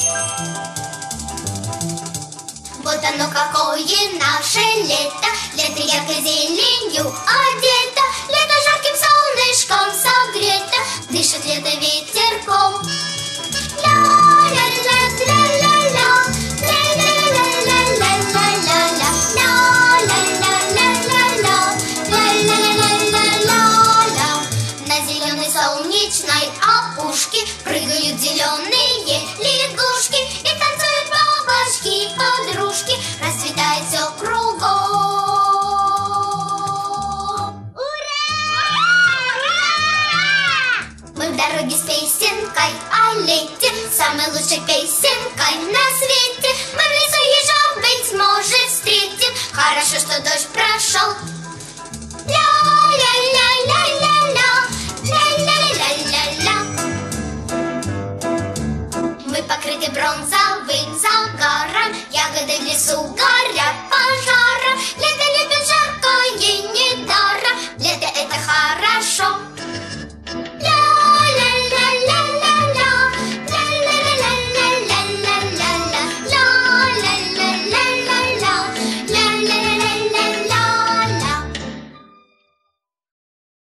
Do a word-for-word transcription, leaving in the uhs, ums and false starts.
Вот оно какое наше лето, лето яркой зеленью одето, лето жарким солнышком согрето, дышит лето ветерком. Ля-ля-ля-ля-ля-ля, ля-ля-ля-ля-ля-ля-ля, ля-ля-ля-ля-ля-ля, ля-ля-ля-ля-ля-ля. На зеленой солнечной опушке прыгают зеленые лягушки и танцуют бабочки, подружки, расцветает все кругом. Ура! Мы в дороге с песенкой о лете, самой лучшей песенкой на свете. Мы в лесу ежом, быть может, встретим. Хорошо, что дождь прошел. Ля-ля-ля-ля-ля-ля, ля-ля-ля-ля-ля. Мы покрыты бронзовым загаром, ягоды в лесу горят.